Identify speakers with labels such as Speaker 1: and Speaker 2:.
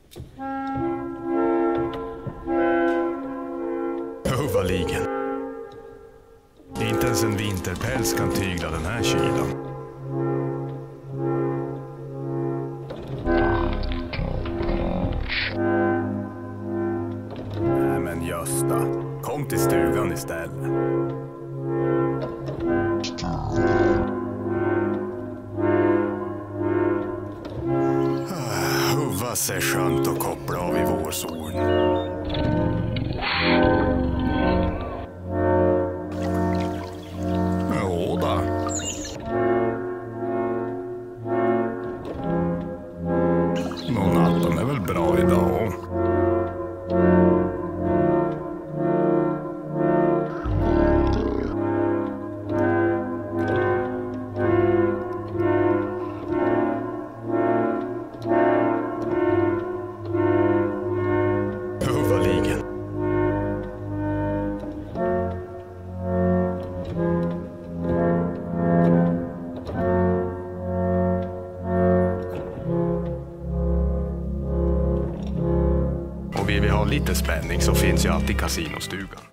Speaker 1: Huvaligen. Inte ens en vinterpäls kan tygla den här kylan. Nej men Gösta, kom till stugan istället. Huvas är skönt att koppla av i vårsolen. Natten är väl bra idag. Huvaligen. Och vill vi ha lite spänning så finns ju alltid casinostugan.